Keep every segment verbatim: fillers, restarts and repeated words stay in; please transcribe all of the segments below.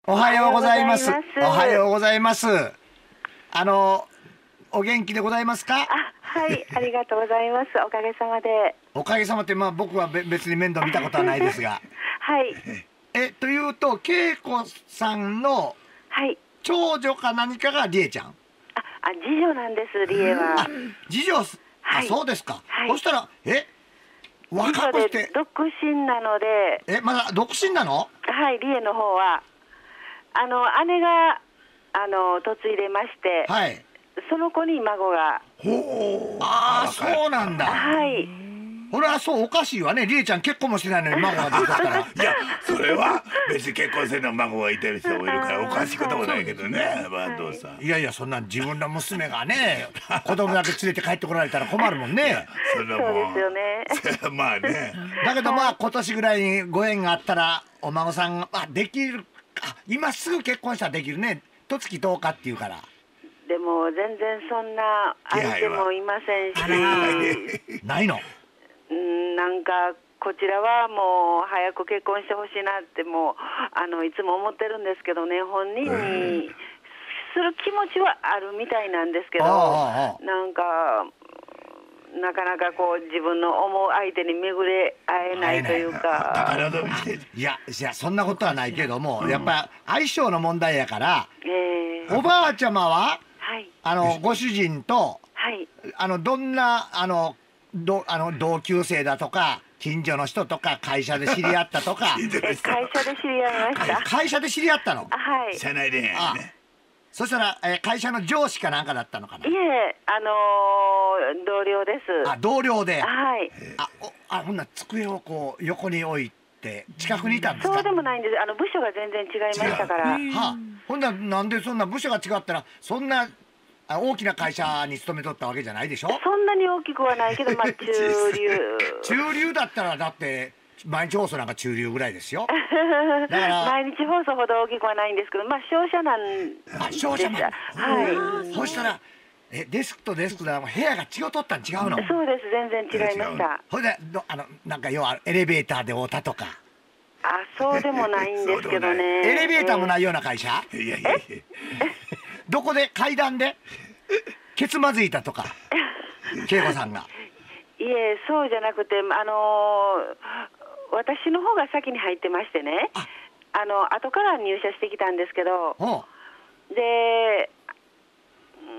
おはようございます。おはようございます。あのお元気でございますか？ あ、はい、ありがとうございます。おかげさまで。 おかげさまで、まあ僕は別に面倒見たことはないですが。 はい。 えというと、恵子さんの長女か何かがりえちゃん。あ、 あ、次女なんです。りえは。 次女。あ、そうですか。そしたらえ若くして独身なので。 え、まだ独身なの？ はい、りえの方はあの姉があの嫁いでまして、はい、その子に孫が。 ほう、ああ、そうなんだ。 はい。 これはそう、おかしいわね。りえちゃん結婚もしてないのに孫が出てたら。いや、それは別に結婚せんの孫がいてる人もいるからおかしくともないけどね、坂東さん。 いやいや、そんな自分の娘がね、子供だけ連れて帰ってこられたら困るもんね。 そんなもん。そうですよね。 まあね。 だけどまあ今年ぐらいにご縁があったらお孫さんがあできる。あ、今すぐ結婚したらできるね。とつきとおかっていうから。 でも全然そんな相手もいませんし。 ないの。 うん、なんかこちらはもう早く結婚してほしいなってもうあのいつも思ってるんですけどね、本人にする気持ちはあるみたいなんですけど、なんかなかなかこう自分の思う相手に巡れ会えないというか。 いやいや、そんなことはないけども、うん、やっぱ相性の問題やから、えー、おばあちゃまは、はい、あのご主人と、はい、あのどんなあのどあの同級生だとか近所の人とか会社で知り合ったとか。 会社で知り合いました。 会社で知り合ったの。 はい。 社内恋愛ね。 そしたら、えー、会社の上司かなんかだったのかな。 いえ、あのー、同僚です。 あ、同僚で。 はい。 あ、おあ、ほんな机をこう横に置いて近くにいたんですか。 そうでもないんです。あの部署が全然違いましたから。はあ、ほんななんでそんな部署が違ったらそんなあ大きな会社に勤めとったわけじゃないでしょ。 そんなに大きくはないけど、まあ中流。 中流だったらだって毎日放送なんか中流ぐらいですよ。 だから毎日放送ほど大きくはないんですけど、まあ商社なんでした。 あ、商社なん。 はい。 そしたらえデスクとデスクで部屋が違うとったん違うの。 そうです、全然違いました。 ほいであのなんか要はエレベーターで会うたとか。 あ、そうでもないんですけどね。 エレベーターもないような会社。 いやいやいや。 どこで階段でケツまずいたとか。恵子さんが。 いえ、そうじゃなくて、あのー、私の方が先に入ってましてね、あ, あの後から入社してきたんですけど、で、うん、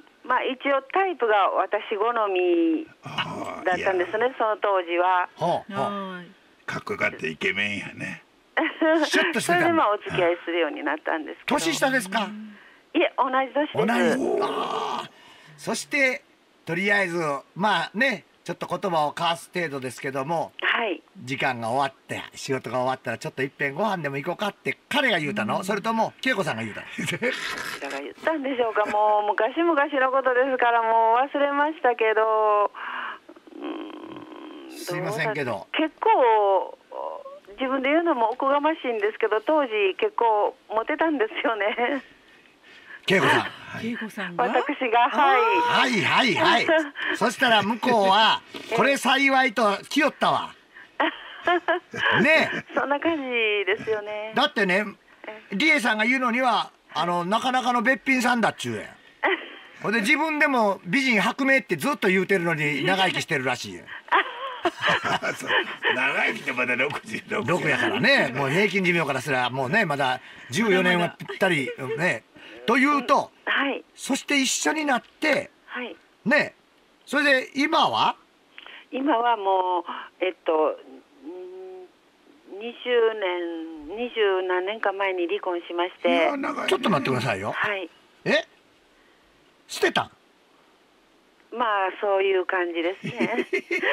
まあ一応タイプが私好みだったんですね、その当時は。 かっこよかったイケメンやね。 それでまあお付き合いするようになったんですけど。 年下ですか？ いえ、同じ年です。 同じ。あ、そしてとりあえずまあね、ちょっと言葉を交わす程度ですけども、はい、時間が終わって仕事が終わったらちょっといっぺんご飯でも行こうかって彼が言うたの？それとも恵子さんが言うたの？ だから言ったんでしょうか。もう昔々のことですからもう忘れましたけど、 うん、すいませんけど結構自分で言うのもおこがましいんですけど、当時結構モテたんですよね。 恵子さん。 恵子さんが。 私が、はい。 はいはいはい。そしたら向こうはこれ幸いと来よったわ。ね。 そんな感じですよね。 だってね、りえさんが言うのにはあのなかなかのべっぴんさんだっちゅうやん。ほんで自分でも美人薄命ってずっと言うてるのに長生きしてるらしいやん。 長生きってまだろくじゅうろく。 ろくやからね、もう平均寿命からすらもうねまだじゅうよねんはぴったりね。というと、はい、そして一緒になって、はい、ね、それで今は？ 今はもうえっとにじゅうねん、にじゅう何年か前に離婚しまして。 ちょっと待ってくださいよ。 はい。 え？捨てたん？ まあそういう感じですね。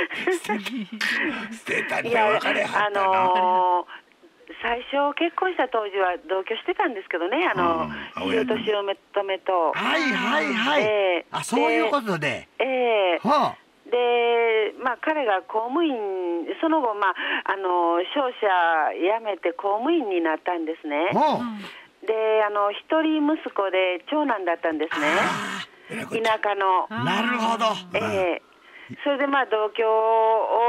捨てたって別れはったな。あのー最初結婚した当時は同居してたんですけどね、あの優と白目と目と。 はいはいはい。えー、あ、そういうことで。 ええー。はあ、で、まあ彼が公務員、その後まああの商社辞めて公務員になったんですね。はあ、で、あの一人息子で長男だったんですね。田舎の。 なるほど。 ええー。それでまあ同居を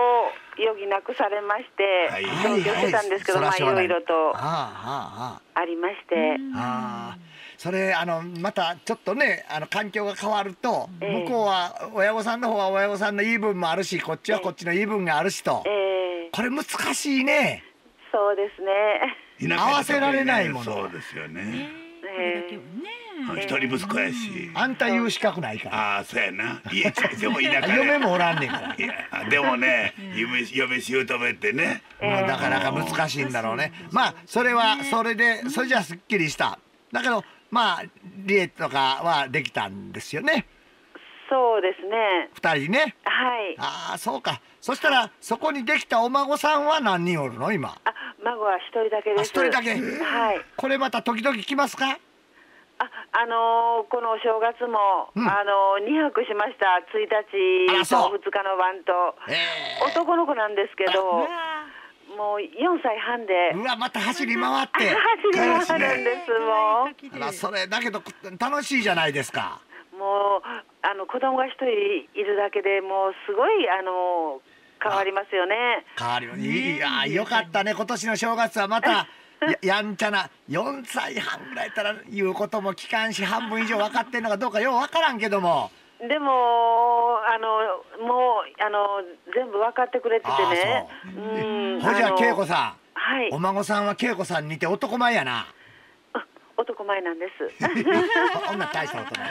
余儀なくされまして、同居してたんですけど、まあいろいろとありまして。 ああ、それあのまたちょっとね、あの環境が変わると、向こうは親御さんの方は親御さんの言い分もあるし、こっちはこっちの言い分があるしと、これ難しいね。 そうですね。合わせられないもの。 そうですよね。 一人息子やし、 あんた言う資格ないから。 ああ、そうやな。いや、でも田舎嫁もおらんねんから。 いや、でもね、嫁嫁姑ってね、 なかなか難しいんだろうね。まあそれはそれで、それじゃすっきりした。だけどまあリエとかはできたんですよね。 そうですね。 二人ね。 はい。 ああ、そうか。そしたらそこにできたお孫さんは何人おるの今？ あ、孫は一人だけです。 一人だけ。 はい。 これまた時々来ますか？ あ、あのー、このお正月も、うん、あのー、にはくしました。ついたちとふつかの晩と、えー、男の子なんですけど、もうよんさいはんで、 うわ、また走り回って走り回るんです。もうあら、それだけど楽しいじゃないですか。 もうあの子供が一人いるだけでもうすごいあの変わりますよね。 変わります。いや、よかったね。今年の正月はまたや, やんちゃなよんさいはんぐらいやったら言うことも聞かんし、半分以上分かってんのかどうかよう分からんけども、 でもあのもうあの全部分かってくれててね。 うん、ほいじゃあ恵子さん、 はい、 お孫さんは恵子さんに似て男前やな。 男前なんです。 女大したことない。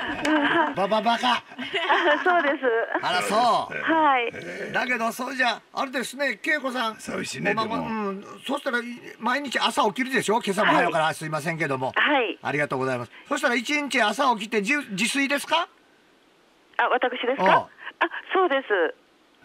バババカ。 そうです。 あら、そう。 はい。 だけどそうじゃあれですね、恵子さん。 そうしね。でも、 うん、そしたら毎日朝起きるでしょ。今朝も早からすいませんけども。 はい。 ありがとうございます。そしたら一日朝起きて自自炊ですか？ あ、私ですか？あ、そうです。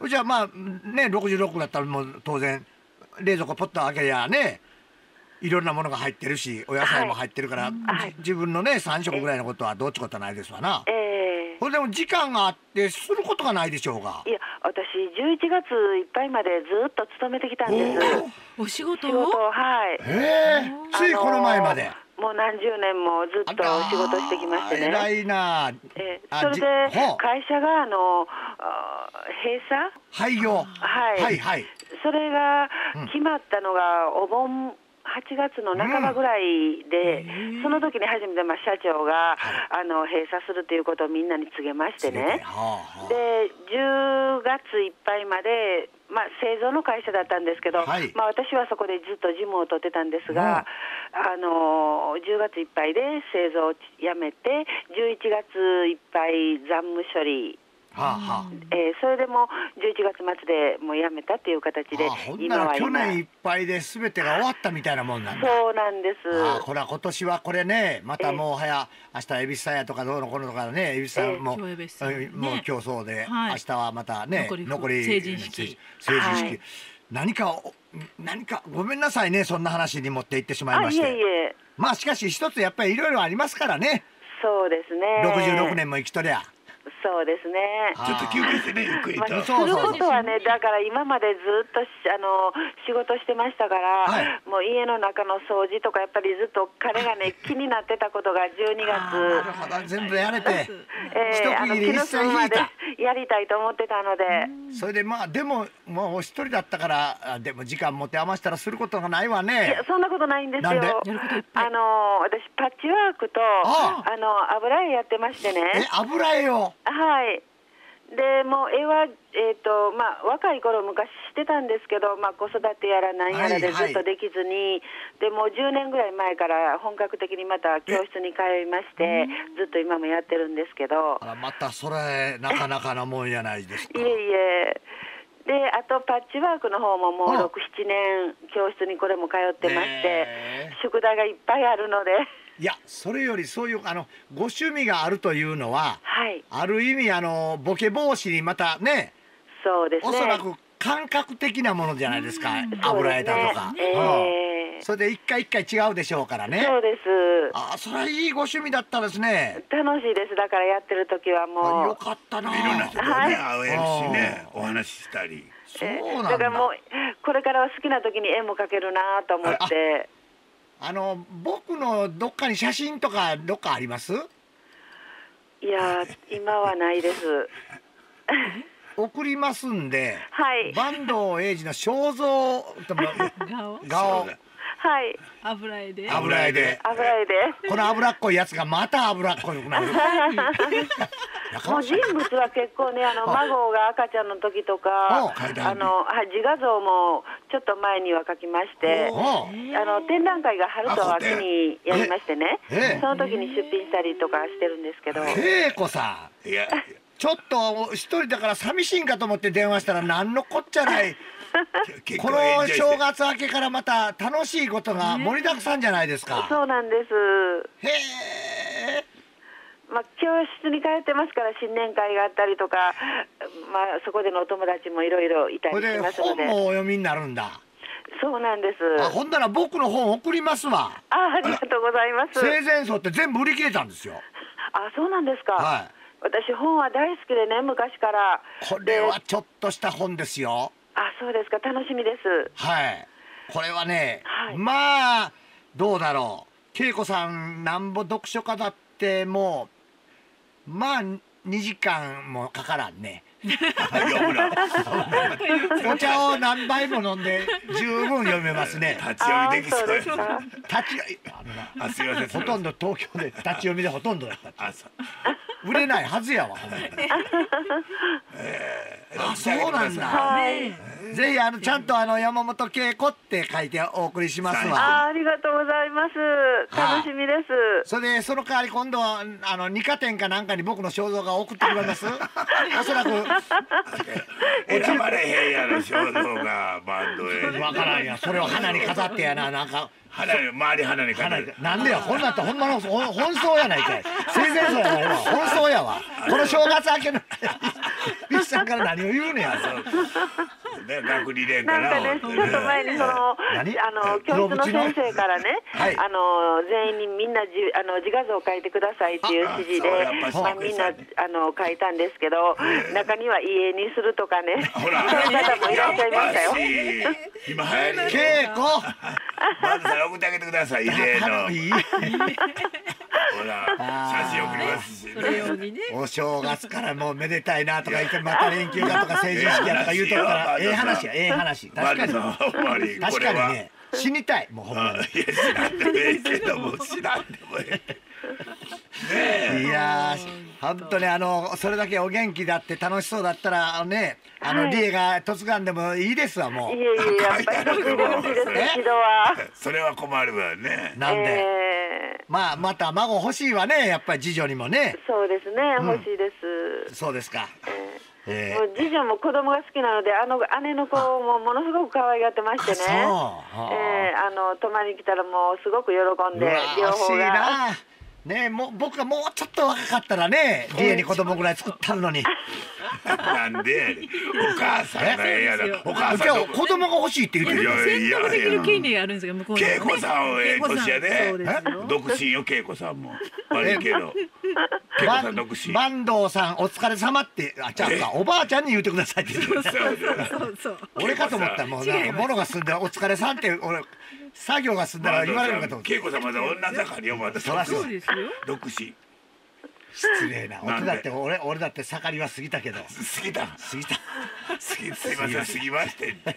じゃあまあね、ろくじゅうろくだったらもう当然冷蔵庫ポッと開けりゃね。いろんなものが入ってるし、お野菜も入ってるから、はい、自分のねさん食ぐらいのことはどうってことはないですわな。 ええー。 これでも時間があってすることがないでしょうが。 いや、私じゅういちがついっぱいまでずっと勤めてきたんです。 お仕事？ 仕事、はい。 ええー、ついこの前まで。 もう何十年もずっと仕事してきましてね。 偉いな。 えー、それで会社があの閉鎖？ 廃業。 はい。 はいはい。 それが決まったのがお盆はちがつの半ばぐらいで、うん、その時に初めてまあ社長が、はい、あの閉鎖するということをみんなに告げましてね。はあはあ、でじゅうがついっぱいまで、まあ、製造の会社だったんですけど、はい、まあ、私はそこでずっと事務を取ってたんですが、うん、あのじゅうがついっぱいで製造をやめてじゅういちがついっぱい残務処理、はあはあ、えー、それでもじゅういちがつまつでもう辞めたっていう形で、 ああ、ほんなら去年いっぱいで全てが終わったみたいなもんなんだ。 そうなんです。 ああ、これは今年はこれね、またもうはや、えー、明日恵比寿さんやとかどうのこうのとかね、恵比寿さんも、えー、もう競争で、はい、明日はまたね残り成人式、 成人式、はい、何か何かごめんなさいね、そんな話に持っていってしまいまして。 あ、いえいえ。 まあしかし一つやっぱりいろいろありますからね。 そうですね。 ろくじゅうろくねんも生きとりゃ。 そうですね。 ちょっと休憩してね、ゆっくりと。 まあ、することはね、だから今までずっとあの仕事してましたから、はい、もう家の中の掃除とかやっぱりずっと彼がね気になってたことがじゅうにがつ全部やれて、 えー、あの気の済むまでやりたいと思ってたので、 それでまあでももう一人だったからでも時間持て余したらすることがないわね。 いや、そんなことないんですよ。あの私パッチワークとああの油絵やってましてね。 え、油絵を？ はい。でもう絵は、えーとまあ、若い頃昔してたんですけど、まあ、子育てやらなんやらでずっとできずに、はいはい、でもうじゅうねんぐらい前から本格的にまた教室に通いましてずっと今もやってるんですけど。 あら、またそれなかなかなもんやないですか。 いえいえ。であとパッチワークの方ももうろく、ななねん教室にこれも通ってまして、宿題がいっぱいあるので。 いや、それよりそういうあのご趣味があるというのは、はい、ある意味あのボケ防止にまたね、 そうですね、 おそらく感覚的なものじゃないですか、油絵だとか、ね、えーうん、それで一回一回違うでしょうからね。 そうです。 あ、それはいいご趣味だったですね。 楽しいです。だからやってる時はもうよかったな。 いろんな人とね、はい、会えるしね、お話ししたり。 そうなんだ。 だからもうこれからは好きな時に絵も描けるなと思って。 あの僕のどっかに写真とかどっかあります？ いや今はないです。 送りますんで、 はい、 坂東英二の肖像とも顔顔はい。 油絵で油絵で油絵でこの脂っこいやつがまた脂っこいくなる。 もう人物は結構ね、あの孫が赤ちゃんの時とか、あのはい自画像もちょっと前には描きまして、あの展覧会が春と秋にやりましてね、その時に出品したりとかしてるんですけど。 恵子さん、いやちょっと一人だから寂しいんかと思って電話したら何のこっちゃない。この正月明けからまた楽しいことが盛りだくさんじゃないですか。 そうなんです。 へえ。 まあ教室に通ってますから新年会があったりとか、まあそこでのお友達もいろいろいたりしますので。 本もお読みになるんだ。 そうなんです。 あ、ほんなら僕の本送りますわ。 あ、ありがとうございます。 生前葬って全部売り切れたんですよ。 あ、そうなんですか。 はい。 私本は大好きでね、昔から。 これはちょっとした本ですよ。 あ、そうですか。楽しみです。 はい。これはね、 はい、 まあどうだろう。恵子さんなんぼ読書家だってもうまあにじかんもかからんね。お茶を何杯も飲んで十分読めますね。 立ち読みできそうや。立ちあすみません。ほとんど東京で立ち読みでほとんどだった。売れないはずやわ。あ、そうなんだ。ぜひあのちゃんとあの山本恵子って書いてお送りしますわ。 あ、ありがとうございます。楽しみです。 それでその代わり今度はあの二課店かなんかに僕の肖像画を送ってくれます。おそらく選ばれへんやろ肖像画バンドへ。 わからんや。それを花に飾ってやな、なんか。 花に周り花に飾る。 なんでや、こんなんとほんまの本葬やないかい。生前葬やないわ。本葬やわ。この正月明けのビスさんから何を言うねや。 ね、学理連なんかね、ちょっと前にそのあの教室の先生からね、あの全員にみんなじあの自画像を描いてくださいっていう指示で、まあみんなあの描いたんですけど、中には家にするとかね、そういう方もいらっしゃいましたよ。 今流行り。 恵子。 まずそれ送ってあげてください。例の。ほら写真送りますし。 お正月からもうめでたいなとか言ってまた連休だとか成人式やとか言うとったらええ話やええ話。確かに確かにね、死にたいもうほんまに。 いや知らんでもええけども知らんでもええ。いや本当にあのそれだけお元気だって楽しそうだったらね、あの理恵が嫁がんでもいいですわもう。 いえいえ、やっぱり嫁いでほしいですね、一度は。 それは困るわね。 なんでまあまた孫欲しいわね、やっぱり次女にもね。 そうですね、欲しいです。 そうですか。 えー、もう次女も子供が好きなので、あの姉の子もものすごく可愛がってましてね、えー、あの泊まりに来たらもうすごく喜んで両方が。 ねえ、もう僕がもうちょっと若かったらね、家に子供ぐらい作ったのに。 なんでお母さんがええやろ。お母さん子供が欲しいって言ってる。 選択できる権利があるんですよ向こうの。 恵子さんはええ年やね。独身よ恵子さんも。悪いけど。恵子さん独身。 坂東さんお疲れ様って、あ、じゃあおばあちゃんに言ってくださいって言ってる。 そうそう。 俺かと思ったらもうなんか物が済んでお疲れさんって俺。作業が済んだら言われるかと思って。 恵子さんまだ女盛りよまだ。 そうですよ。 独身。 失礼な。俺だって俺俺だって盛りは過ぎたけど。 過ぎた。 過ぎた。 すいません過ぎましてって。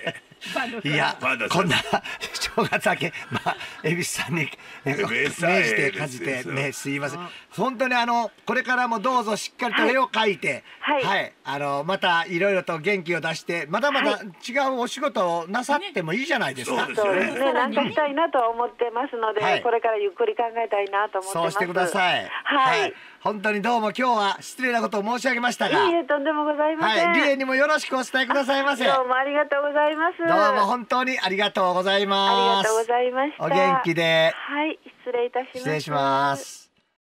いやこんな正月明けまあ恵比寿さんに命じて感じてね、すいません。本当にあのこれからもどうぞしっかりと絵を描いて、はいあのまたいろいろと元気を出してまだまだ違うお仕事をなさってもいいじゃないですか。 そうですね。なんかしたいなと思ってますので、これからゆっくり考えたいなと思ってます。 そうしてください。はい。本当にどうも今日は失礼なことを申し上げましたが、 いいえとんでもございません。 はい、理恵にもよろしくお伝えくださいませ。 どうもありがとうございます。 どうも本当にありがとうございます。 ありがとうございました。 お元気で。 はい、失礼いたします。 失礼します。